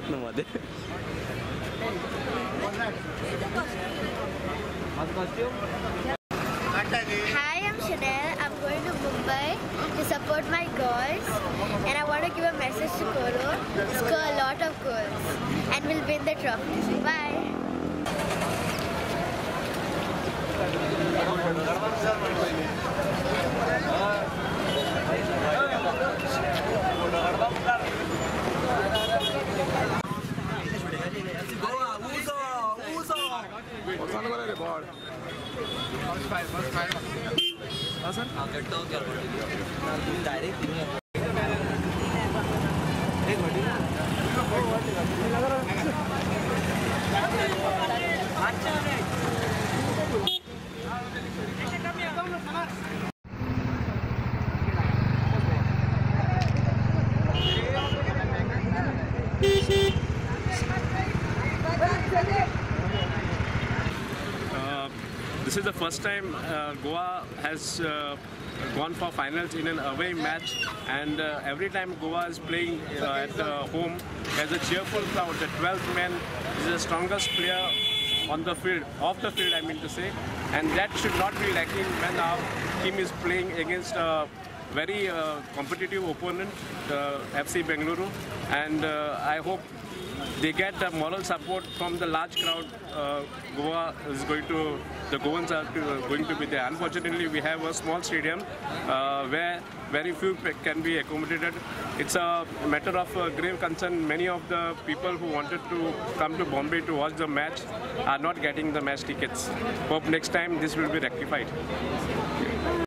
रत्नमध्ये. Hi, I'm Chanel. I'm going to Mumbai to support my girls, and I want to give a message to Koro. Score a lot of goals, and we'll win the trophy. Bye. This is the first time Goa has gone for finals in an away match, and every time Goa is playing at home, there's a cheerful crowd. The 12th man is the strongest player on the field, off the field I mean to say, and that should not be lacking when our team is playing against a very competitive opponent, FC Bengaluru, and I hope they get the moral support from the large crowd. Goa is the Goans are going to be there. Unfortunately, we have a small stadium where very few can be accommodated. It's a matter of grave concern. Many of the people who wanted to come to Bombay to watch the match are not getting the match tickets. Hope next time this will be rectified.